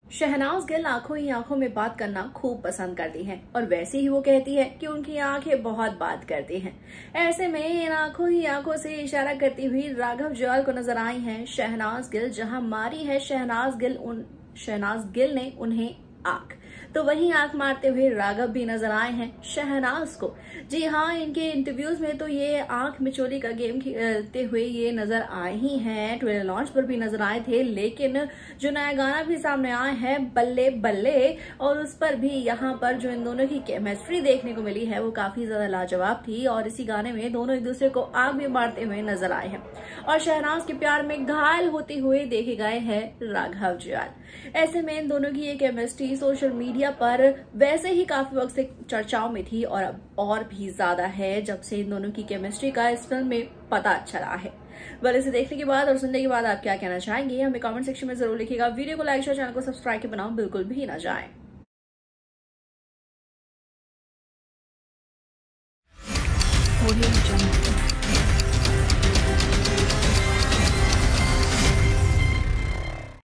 शहनाज गिल आंखों ही आंखों में बात करना खूब पसंद करती हैं और वैसे ही वो कहती है कि उनकी आंखें बहुत बात करती हैं। ऐसे में इन आंखों ही आंखों से इशारा करती हुई राघव जुयाल को नजर आई हैं शहनाज गिल। जहां मारी है शहनाज गिल ने उन्हें आंख, तो वहीं आंख मारते हुए राघव भी नजर आए हैं शहनाज को। जी हाँ, इनके इंटरव्यूज में तो ये आंख मिचोली का गेम खेलते हुए ये नजर आए ही हैं। ट्रेलर लॉन्च पर भी नजर आए थे, लेकिन जो नया गाना भी सामने आया है बल्ले बल्ले, और उस पर भी यहाँ पर जो इन दोनों की केमिस्ट्री देखने को मिली है वो काफी ज्यादा लाजवाब थी। और इसी गाने में दोनों एक दूसरे को आग भी मारते हुए नजर आए हैं और शहनाज के प्यार में घायल होते हुए देखे गए हैं राघव जुयाल। ऐसे में इन दोनों की ये केमिस्ट्री सोशल मीडिया पर वैसे ही काफी वक्त से चर्चाओं में थी और अब और भी ज्यादा है जब से इन दोनों की केमिस्ट्री का इस फिल्म में पता चला है। बस इसे देखने के बाद और सुनने के बाद आप क्या कहना चाहेंगे हमें कमेंट सेक्शन में जरूर लिखिएगा। वीडियो को लाइक और चैनल को सब्सक्राइब के बनाओ बिल्कुल भी ना जाए।